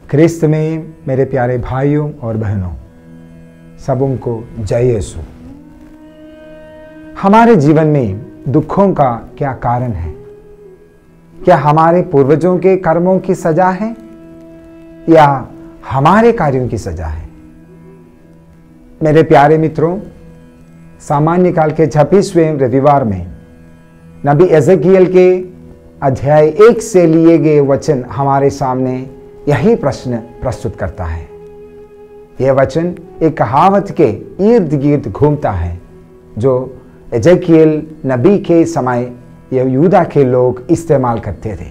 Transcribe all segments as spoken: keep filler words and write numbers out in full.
ख्रिस्त में मेरे प्यारे भाइयों और बहनों, सबों को जय यीशु। हमारे जीवन में दुखों का क्या कारण है? क्या हमारे पूर्वजों के कर्मों की सजा है या हमारे कार्यों की सजा है? मेरे प्यारे मित्रों, सामान्य काल के छब्बीसवें रविवार में नबी एजेकियल के अध्याय एक से लिए गए वचन हमारे सामने यही प्रश्न प्रस्तुत करता है। यह वचन एक कहावत के इर्द गिर्द घूमता है जो एजेकियल नबी के समय यहूदा के लोग इस्तेमाल करते थे।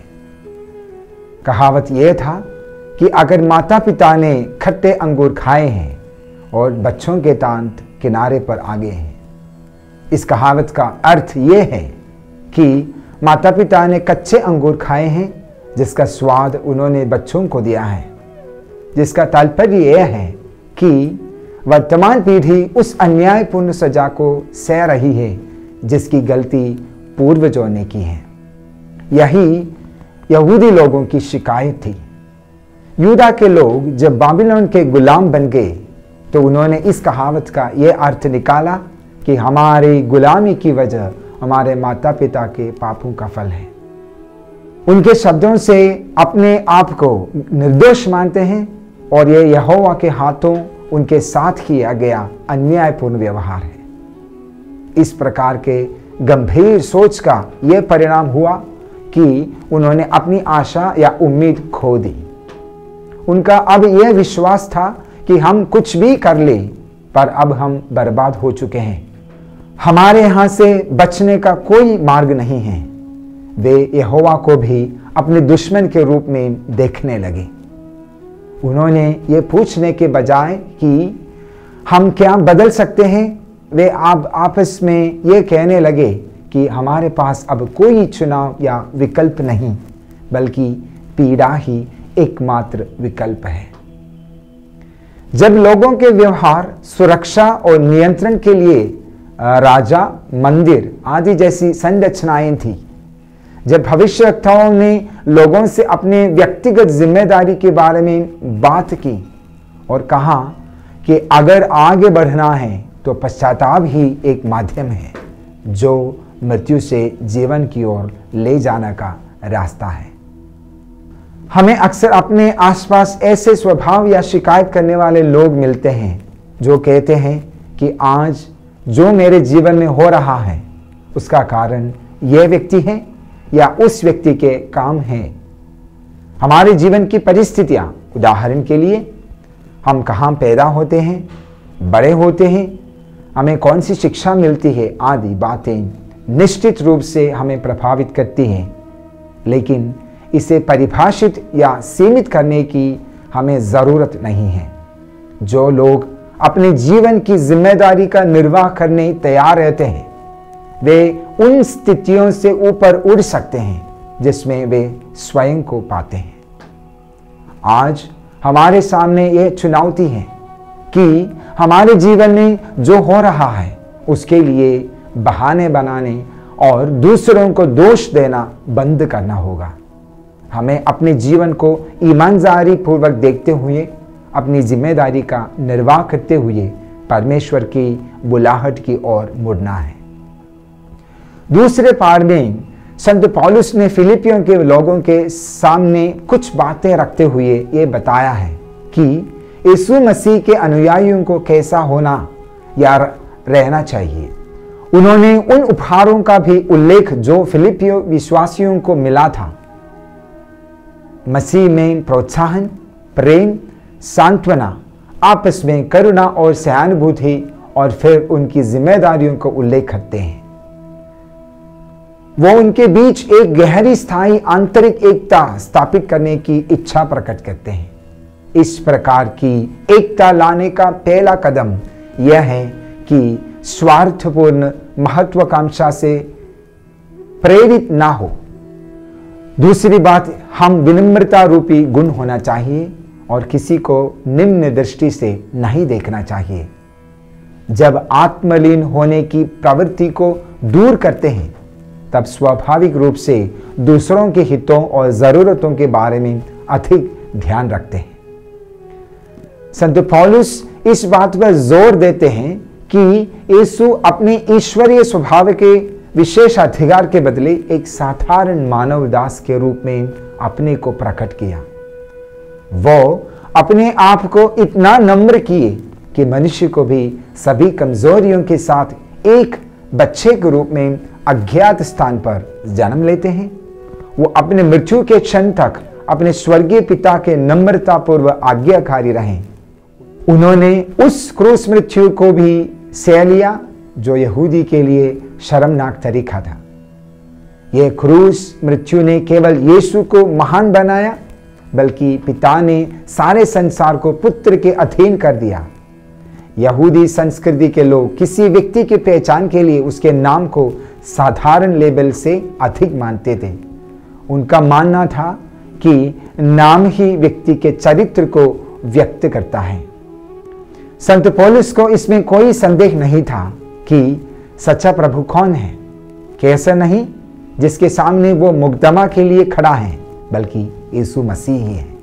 कहावत यह था कि अगर माता पिता ने खट्टे अंगूर खाए हैं और बच्चों के दांत किनारे पर आ गए हैं, इस कहावत का अर्थ यह है कि माता पिता ने कच्चे अंगूर खाए हैं जिसका स्वाद उन्होंने बच्चों को दिया है, जिसका तात्पर्य यह है कि वर्तमान पीढ़ी उस अन्यायपूर्ण सजा को सह रही है जिसकी गलती पूर्वजों ने की है। यही यहूदी लोगों की शिकायत थी। यूदा के लोग जब बाबिलोन के गुलाम बन गए तो उन्होंने इस कहावत का यह अर्थ निकाला कि हमारी गुलामी की वजह हमारे माता पिता के पापों का फल है। उनके शब्दों से अपने आप को निर्दोष मानते हैं और यह यहोवा के हाथों उनके साथ किया गया अन्यायपूर्ण व्यवहार है। इस प्रकार के गंभीर सोच का यह परिणाम हुआ कि उन्होंने अपनी आशा या उम्मीद खो दी। उनका अब यह विश्वास था कि हम कुछ भी कर ले, पर अब हम बर्बाद हो चुके हैं, हमारे यहां से बचने का कोई मार्ग नहीं है। वे यहोवा को भी अपने दुश्मन के रूप में देखने लगे। उन्होंने ये पूछने के बजाय कि हम क्या बदल सकते हैं, वे आप आपस में ये कहने लगे कि हमारे पास अब कोई चुनाव या विकल्प नहीं, बल्कि पीड़ा ही एकमात्र विकल्प है। जब लोगों के व्यवहार, सुरक्षा और नियंत्रण के लिए राजा, मंदिर आदि जैसी संरचनाएं थी, जब भविष्यवक्ताओं ने लोगों से अपने व्यक्तिगत जिम्मेदारी के बारे में बात की और कहा कि अगर आगे बढ़ना है तो पश्चाताप ही एक माध्यम है जो मृत्यु से जीवन की ओर ले जाने का रास्ता है। हमें अक्सर अपने आसपास ऐसे स्वभाव या शिकायत करने वाले लोग मिलते हैं जो कहते हैं कि आज जो मेरे जीवन में हो रहा है उसका कारण यह व्यक्ति है या उस व्यक्ति के काम हैं। हमारे जीवन की परिस्थितियां, उदाहरण के लिए हम कहाँ पैदा होते हैं, बड़े होते हैं, हमें कौन सी शिक्षा मिलती है आदि बातें निश्चित रूप से हमें प्रभावित करती हैं, लेकिन इसे परिभाषित या सीमित करने की हमें ज़रूरत नहीं है। जो लोग अपने जीवन की जिम्मेदारी का निर्वाह करने तैयार रहते हैं वे उन स्थितियों से ऊपर उड़ सकते हैं जिसमें वे स्वयं को पाते हैं। आज हमारे सामने यह चुनौती है कि हमारे जीवन में जो हो रहा है उसके लिए बहाने बनाने और दूसरों को दोष देना बंद करना होगा। हमें अपने जीवन को ईमानदारी पूर्वक देखते हुए अपनी जिम्मेदारी का निर्वाह करते हुए परमेश्वर की बुलाहट की ओर मुड़ना है। दूसरे पार में संत पौलुस ने फिलिपियों के लोगों के सामने कुछ बातें रखते हुए ये बताया है कि यीशु मसीह के अनुयायियों को कैसा होना या रहना चाहिए। उन्होंने उन उपहारों का भी उल्लेख जो फिलिपियो विश्वासियों को मिला था, मसीह में प्रोत्साहन, प्रेम, सांत्वना, आपस में करुणा और सहानुभूति, और फिर उनकी जिम्मेदारियों को उल्लेख करते हैं। वो उनके बीच एक गहरी स्थायी आंतरिक एकता स्थापित करने की इच्छा प्रकट करते हैं। इस प्रकार की एकता लाने का पहला कदम यह है कि स्वार्थपूर्ण महत्वाकांक्षा से प्रेरित ना हो। दूसरी बात, हम विनम्रता रूपी गुण होना चाहिए और किसी को निम्न दृष्टि से नहीं देखना चाहिए। जब आत्मलीन होने की प्रवृत्ति को दूर करते हैं तब स्वाभाविक रूप से दूसरों के हितों और ज़रूरतों के बारे में अधिक ध्यान रखते हैं। संत पौलुस इस बात पर जोर देते हैं कि यीशु अपने ईश्वरीय स्वभाव के विशेष अधिकार के बदले एक साधारण मानव दास के रूप में अपने को प्रकट किया। वो अपने आप को इतना नम्र किए कि मनुष्य को भी सभी कमजोरियों के साथ एक बच्चे के रूप में अज्ञात स्थान पर जन्म लेते हैं। वो अपने मृत्यु के क्षण तक अपने स्वर्गीय पिता के नम्रता पूर्व आज्ञाकारी रहे। उन्होंने उस क्रूस मृत्यु को भी सह लिया जो यहूदी के लिए शर्मनाक तरीका था। यह क्रूस मृत्यु ने केवल यीशु को महान बनाया, बल्कि पिता ने सारे संसार को पुत्र के अधीन कर दिया। यहूदी संस्कृति के लोग किसी व्यक्ति की पहचान के लिए उसके नाम को साधारण लेबल से अधिक मानते थे। उनका मानना था कि नाम ही व्यक्ति के चरित्र को व्यक्त करता है। संत पौलुस को इसमें कोई संदेह नहीं था कि सच्चा प्रभु कौन है, कैसा नहीं जिसके सामने वो मुकदमा के लिए खड़ा है, बल्कि यीशु मसीह ही है।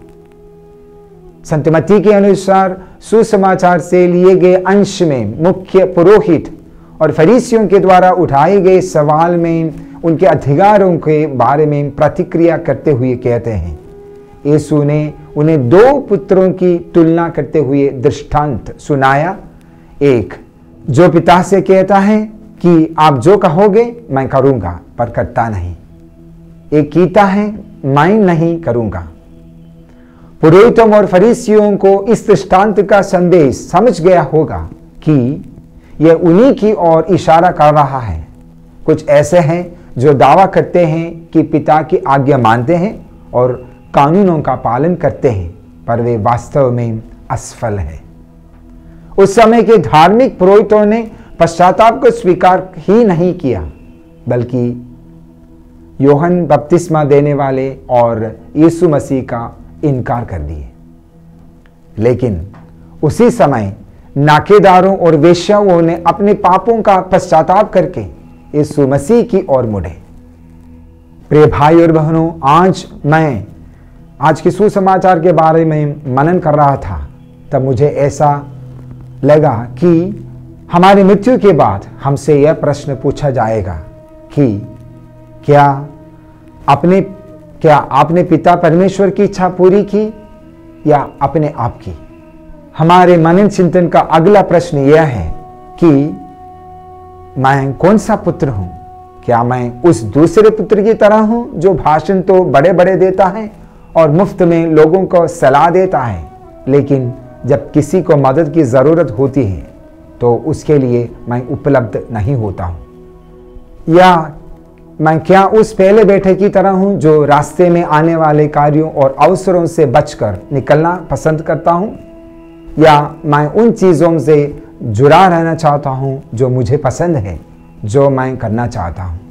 संत मत्ती के अनुसार सुसमाचार से लिए गए अंश में मुख्य पुरोहित और फरीसियों के द्वारा उठाए गए सवाल में उनके अधिकारों के बारे में प्रतिक्रिया करते हुए कहते हैं, यीशु ने उन्हें दो पुत्रों की तुलना करते हुए दृष्टांत सुनाया। एक जो पिता से कहता है कि आप जो कहोगे मैं करूंगा, पर करता नहीं। एक कीता है, मैं नहीं करूंगा। पुरोहितों और फरीसियों को इस दृष्टांत का संदेश समझ गया होगा कि यह उन्हीं की ओर इशारा कर रहा है। कुछ ऐसे हैं जो दावा करते हैं कि पिता की आज्ञा मानते हैं और कानूनों का पालन करते हैं, पर वे वास्तव में असफल है। उस समय के धार्मिक पुरोहितों ने पश्चाताप को स्वीकार ही नहीं किया, बल्कि यूहन्ना बपतिस्मा देने वाले और यीशु मसीह का इनकार कर दिए। लेकिन उसी समय नाकेदारों और वेश्याओं ने अपने पापों का पश्चाताप करके यीशु मसीह की ओर मुड़े। प्रिय भाई और बहनों, आज मैं आज के सुसमाचार के बारे में मनन कर रहा था, तब मुझे ऐसा लगा कि हमारी मृत्यु के बाद हमसे यह प्रश्न पूछा जाएगा कि क्या अपने क्या आपने पिता परमेश्वर की इच्छा पूरी की या अपने आप की? हमारे मनन चिंतन का अगला प्रश्न यह है कि मैं कौन सा पुत्र हूं? क्या मैं उस दूसरे पुत्र की तरह हूं जो भाषण तो बड़े बड़े देता है और मुफ्त में लोगों को सलाह देता है, लेकिन जब किसी को मदद की जरूरत होती है तो उसके लिए मैं उपलब्ध नहीं होता हूं? या मैं क्या उस पहले बेटे की तरह हूं जो रास्ते में आने वाले कार्यों और अवसरों से बचकर निकलना पसंद करता हूं? या मैं उन चीजों से जुड़ा रहना चाहता हूं जो मुझे पसंद है, जो मैं करना चाहता हूं?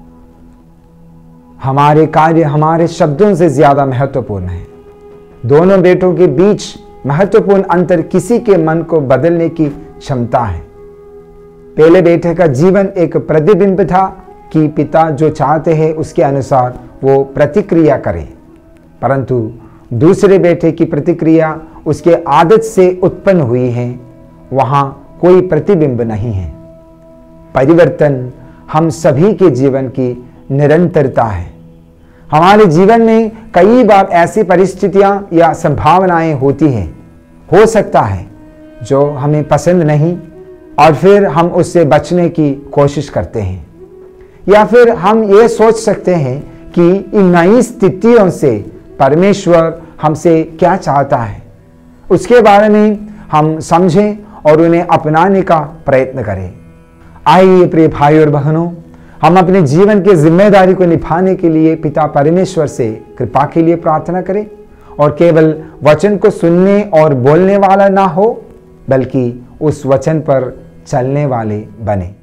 हमारे कार्य हमारे शब्दों से ज्यादा महत्वपूर्ण है। दोनों बेटों के बीच महत्वपूर्ण अंतर किसी के मन को बदलने की क्षमता है। पहले बेटे का जीवन एक प्रतिबिंब था कि पिता जो चाहते हैं उसके अनुसार वो प्रतिक्रिया करे, परंतु दूसरे बेटे की प्रतिक्रिया उसके आदत से उत्पन्न हुई है, वहां कोई प्रतिबिंब नहीं है। परिवर्तन हम सभी के जीवन की निरंतरता है। हमारे जीवन में कई बार ऐसी परिस्थितियां या संभावनाएं होती हैं, हो सकता है जो हमें पसंद नहीं, और फिर हम उससे बचने की कोशिश करते हैं। या फिर हम ये सोच सकते हैं कि इन नई स्थितियों से परमेश्वर हमसे क्या चाहता है, उसके बारे में हम समझें और उन्हें अपनाने का प्रयत्न करें। आइए प्रिय भाई और बहनों, हम अपने जीवन की जिम्मेदारी को निभाने के लिए पिता परमेश्वर से कृपा के लिए प्रार्थना करें और केवल वचन को सुनने और बोलने वाला ना हो, बल्कि उस वचन पर चलने वाले बने।